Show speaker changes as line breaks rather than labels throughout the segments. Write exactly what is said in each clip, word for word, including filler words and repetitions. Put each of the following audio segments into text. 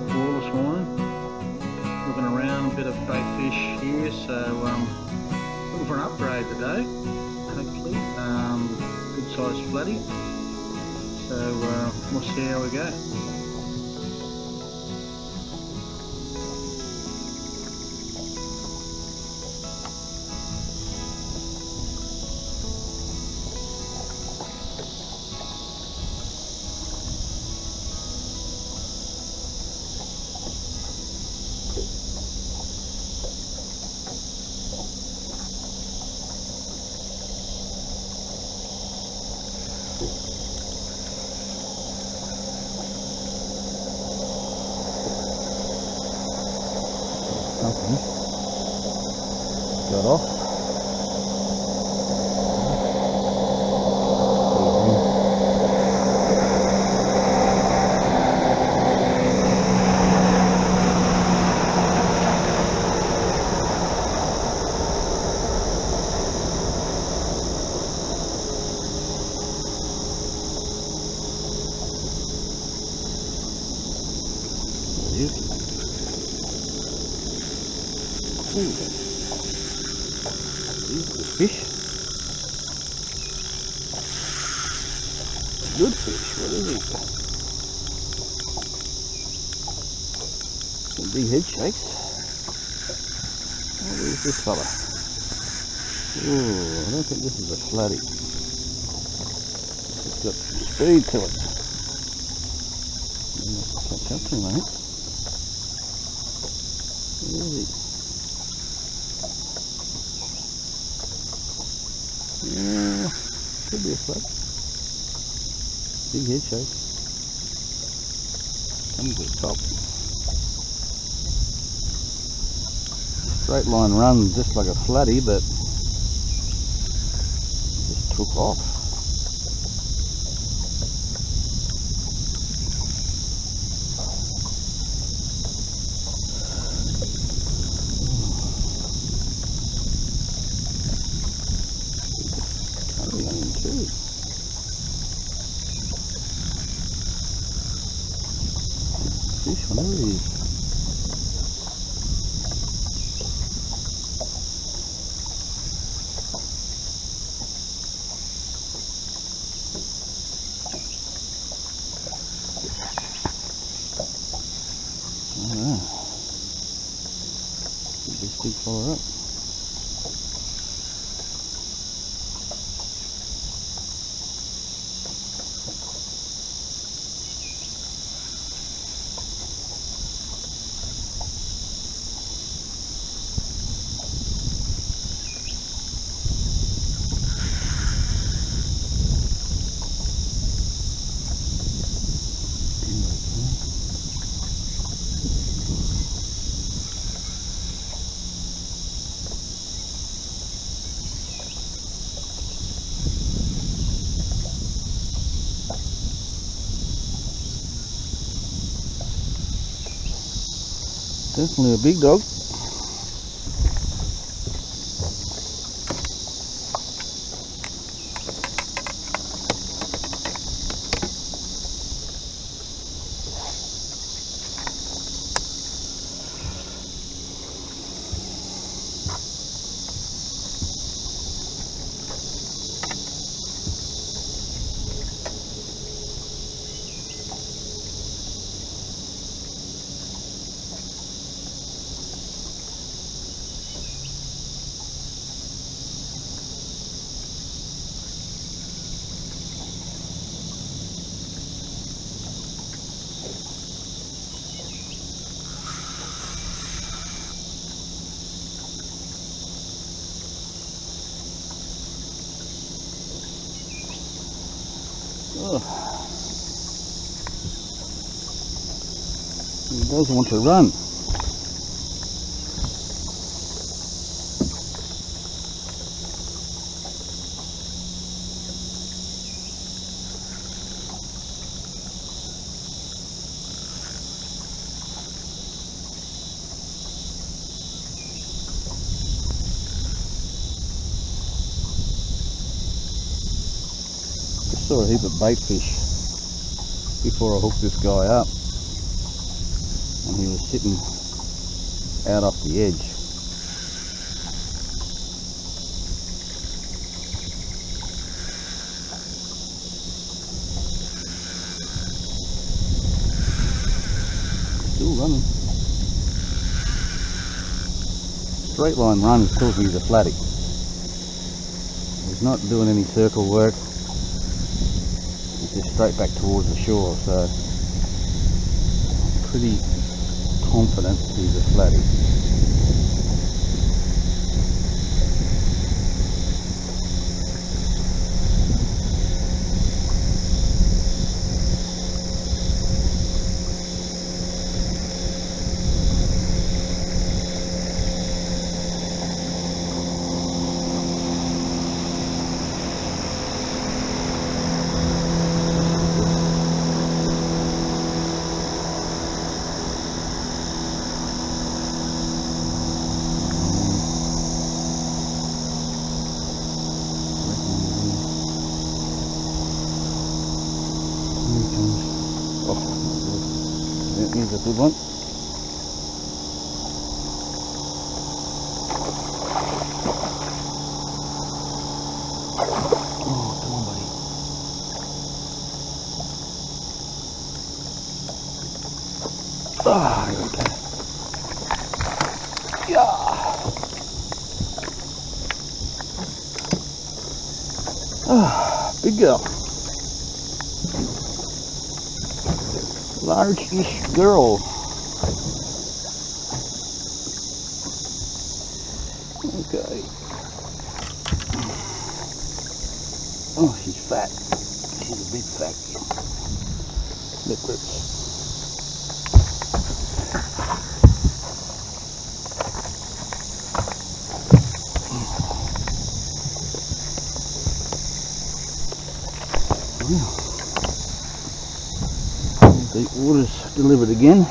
four this morning. Looking around, a bit of bait fish here, so um, looking for an upgrade today, hopefully. Um, good sized flatty, so uh, we'll see how we go.
Something got off. There it is. Ooh. These are the fish. Good fish, what is it? Some big head shakes. What is this fella? Ooh, I don't think this is a flatty. It's got some speed to it. Catch up to him, mate. Where is he? Yeah, could be a flat. Big head shake. Comes to the top. Straight line run just like a flatty, but just took off. Too. Fish, whatever it is. Alright. Get this big fella up. Definitely a big dog. Oh. He does want to run. Saw a heap of bait fish before I hooked this guy up. and he was sitting out off the edge. Still running. Straight line run tells me he's a flatty. He's not doing any circle work. He's just straight back towards the shore, so I'm pretty confident he's a flatty. Here's a good one. Oh, come on, buddy. Ah, here we go. Yeah. Ah, big girl. Large-ish girl. Okay. Oh, she's fat. She's a big fat girl. Lip grips. Wow. The order's delivered again.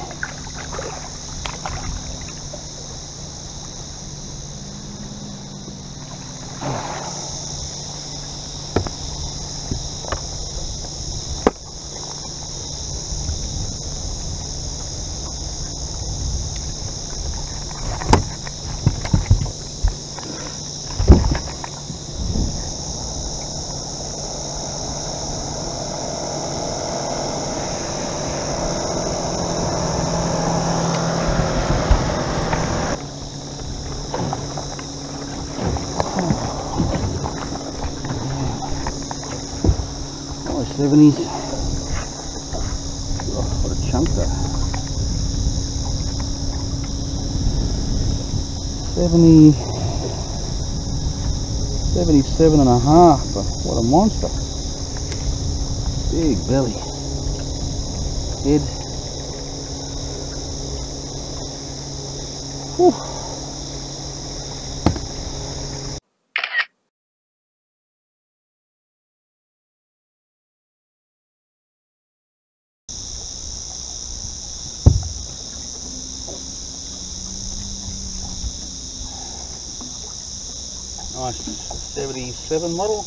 seventies. Oh, what a chunk there. seventy, seventy-seven and a half. What a monster. Big belly. Head. Whew. Nice seventy-seven model.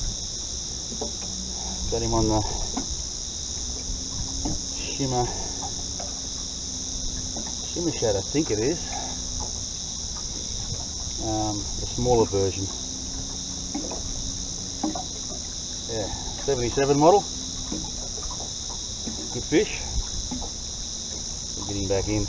Got him on the shimmer shimmer shad, I think it is. Um, the smaller version. Yeah, seventy-seven model. Good fish. We're getting back in.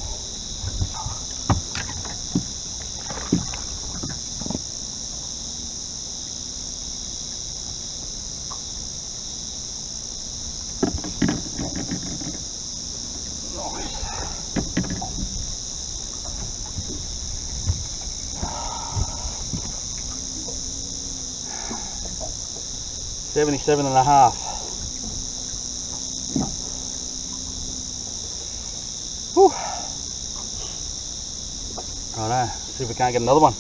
seventy-seven and a half. Whew. Righto, see if we can't get another one.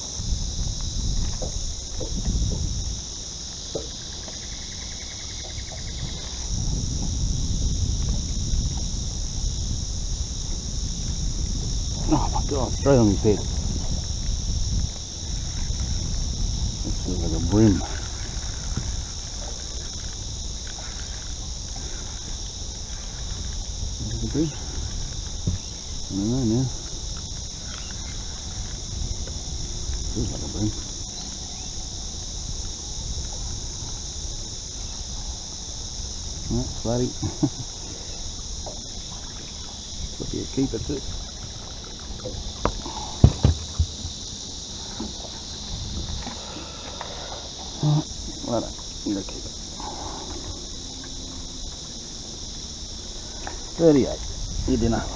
Oh my god, straight on his head. This looks like a brim. I don't know now. Feels like a broom. Right, flatty. Could be a keeper too. Right, you're a keeper. thirty-eight, your dinner.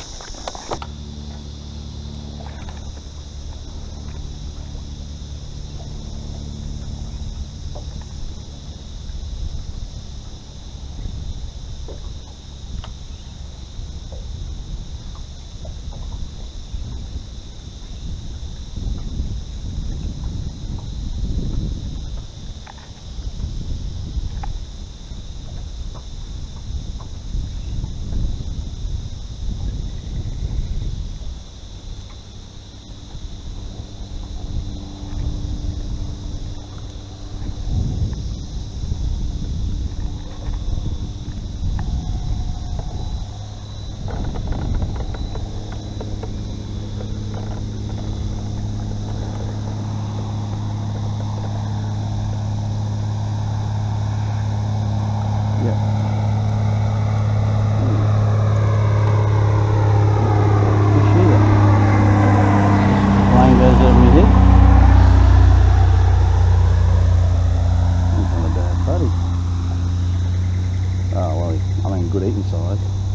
Oh well, I mean good eating size.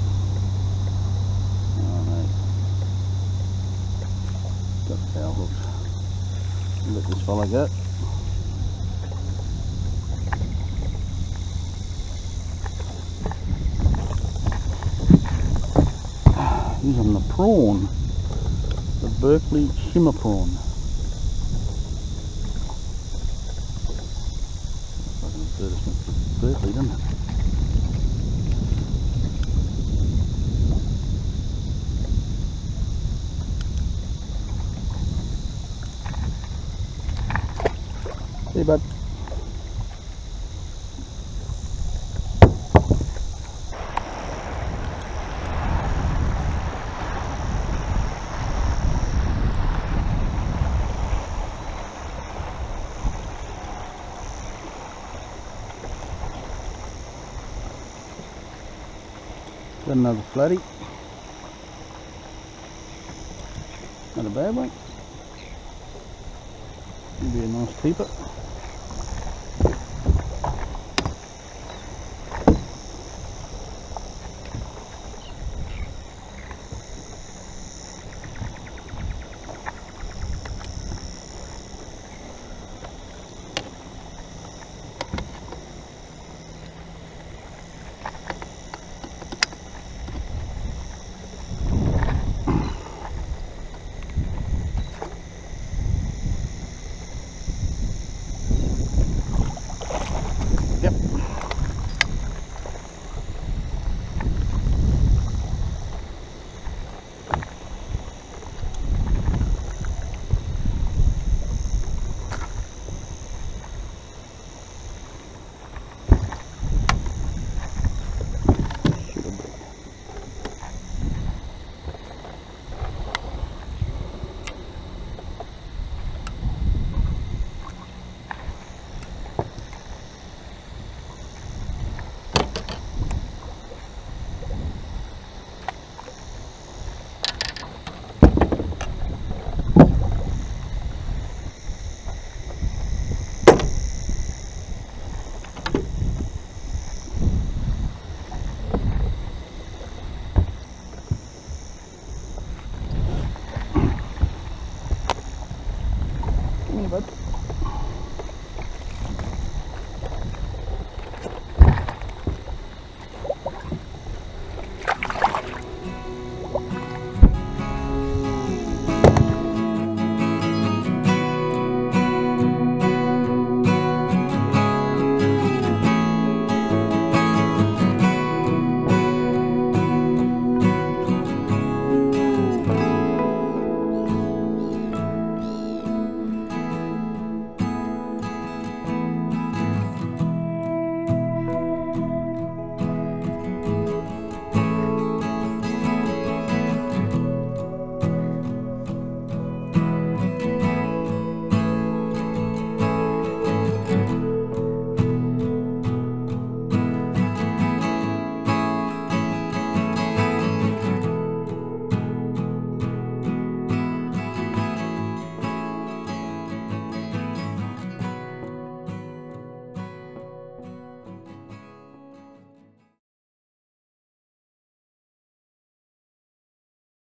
Oh no. Got the foul hooks. Let this fella go. He's on the prawn. The Berkeley shimmer prawn. Looks like an advertisement for Berkeley, doesn't it? See you, bud. Got another flatty. Not a bad one. It'll be a nice keeper.